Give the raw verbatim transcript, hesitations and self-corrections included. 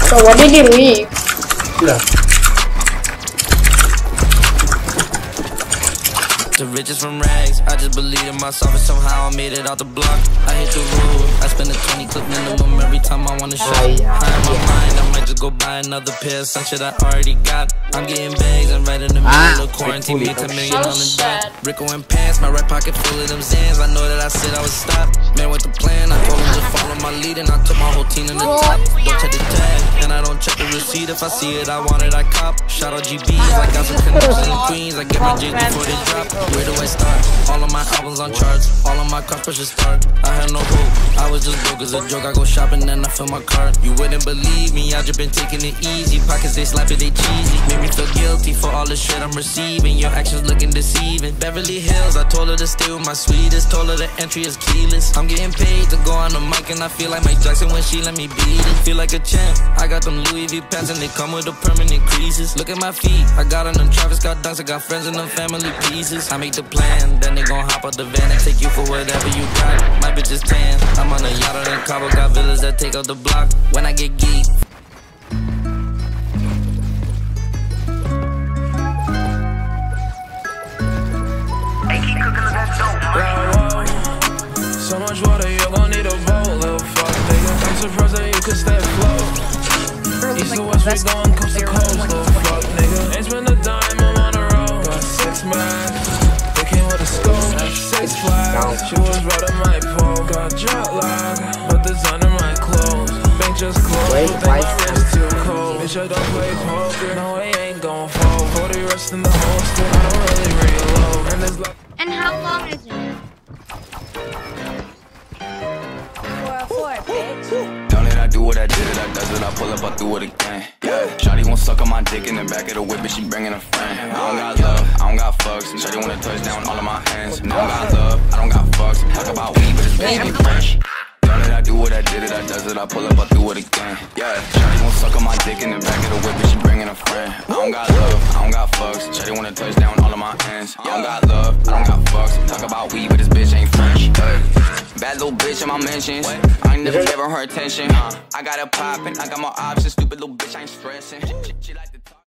So what did he leave? Yeah. The richest from rags, I just believe in myself and somehow I made it out the block. I hit the road, I spend a twenty clip minimum every time I wanna shop. I in my mind, I might just go buy another pair of some shit I already got. I'm getting bags and right in the middle of quarantine, made ten million on the dot. Rico and pants, my right pocket full of them Zans. I know that I said I would stop. Man with the plan, I told him to follow my lead and I took my whole team in the top. Don't check the tag, and I don't check the receipt. If I see it, I want it, I cop. Shout out G Bs, I got some connections in Queens. I get my G's before they drop. Where do I start? All of my albums on charts, all of my cars push a start. I had no hope, I was just broke as a joke. I go shopping and I fill my cart. You wouldn't believe me, I just been taking it easy. Pockets they slap it, they cheesy. Made me feel guilty for all the shit I'm receiving. Your actions looking deceiving. Beverly Hills, I told her to stay with my sweetest. Told her the entry is keyless. I'm getting paid to go on the mic and I feel like Mike Jackson when she let me beat it. Feel like a champ, I got them Louis V pants and they come with the permanent creases. Look at my feet, I got on them Travis Scott dunks. I got friends in them family pieces. I make the plan, then they gon' hop out the van and take you for whatever you got. My bitch is tan, I'm on a yacht out in Cabo. Got villas that take out the block when I get geek. So much water, you're gon' need a boat, little fuck nigga. I'm surprised that you could stay afloat. East to west, we going coast to coast, little fuck nigga. Ain't spend a dime, I'm on the road. Got six max, they came with a scope. Six flags, she was riding my pole. Got jet lag, but designer my clothes. Bank just closed, Wait, think my wrist too cold. Bitch, I don't play poker, no, he ain't gon' fold. forty rest in the holster, I don't really reload. And there's like. And how long is it? Don't let I do what I did it, I does it, I pull up, I do it again. Yeah, Shawty won't suck on my dick in the back of the whip, but she bringing a friend. I don't got love, I don't got fucks. Shawty wanna touch down all of my hands. I don't got love, I don't got fucks. Talk about weed, but it's baby fresh. Don't let I do what I did it, I does it, I pull up, I do it again. Yeah, Shawty won't suck on my dick in the back of the whip, but she bringing a friend. I don't got love, I don't got fucks. Shawty wanna touch down all of my hands. I don't got love, I don't got fucks. Talk about weed, but this bitch ain't fresh. Bad little bitch in my mentions. I ain't never gave her attention. I got it poppin', I got more options. Stupid little bitch, I ain't stressing. She, she, she like the